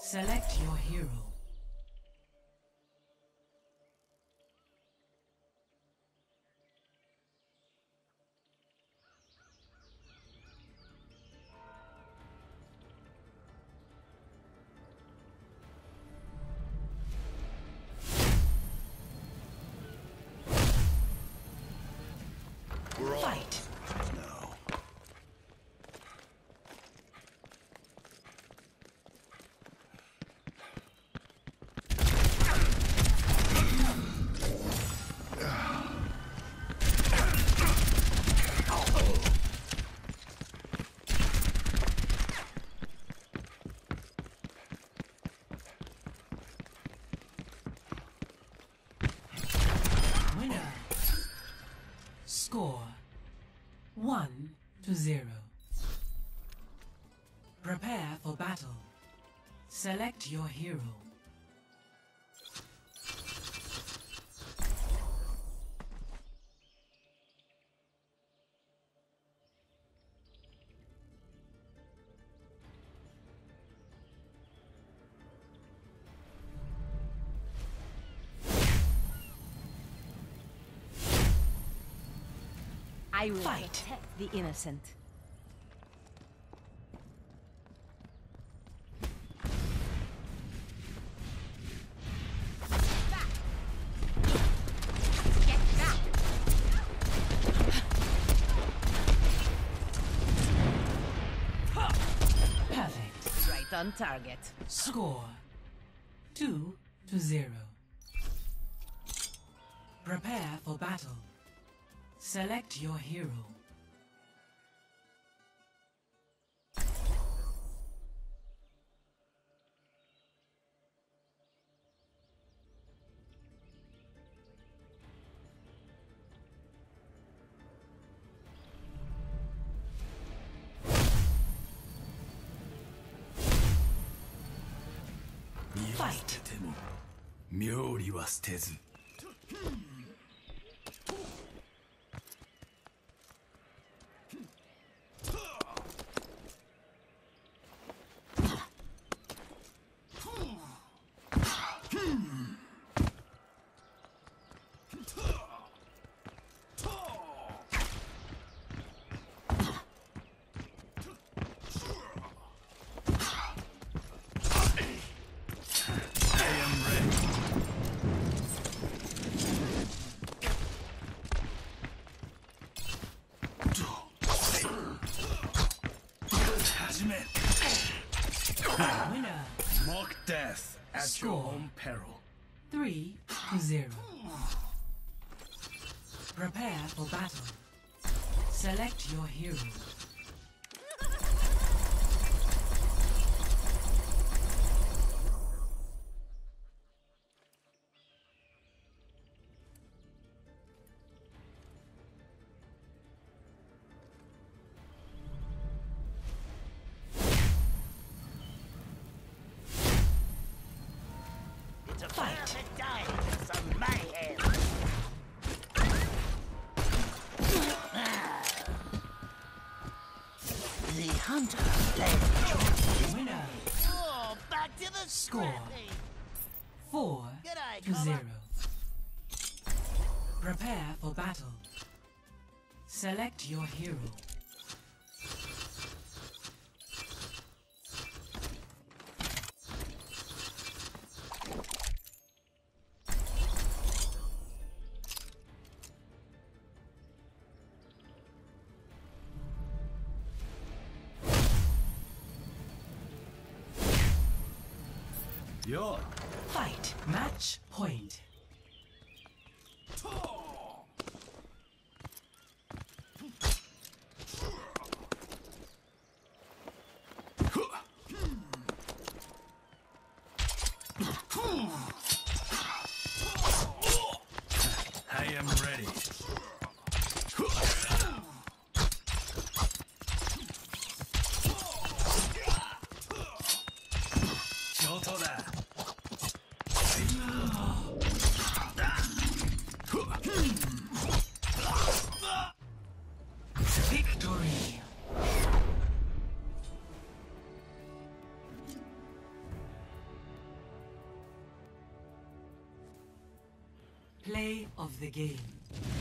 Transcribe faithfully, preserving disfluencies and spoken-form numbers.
Select your hero. We're all Fight. now. Winner. Score one to zero. Prepare for battle. Select your hero. I will Fight. protect the innocent. Get back! Perfect. Right on target. Score two to zero. Prepare for battle. Select your hero. Fight. 妙理は捨てず。 Winner. Mock death at Score. your own peril. Three to zero. Prepare for battle. Select your hero. It's a Fight. perfect day for some mayhem. The hunter led Winner. Oh, back to the Score. scrappy. Four G'day, to Cobber. zero. Prepare for battle. Select your hero. Yo. Fight. Match point. I am ready. Shoto da. Play of the game.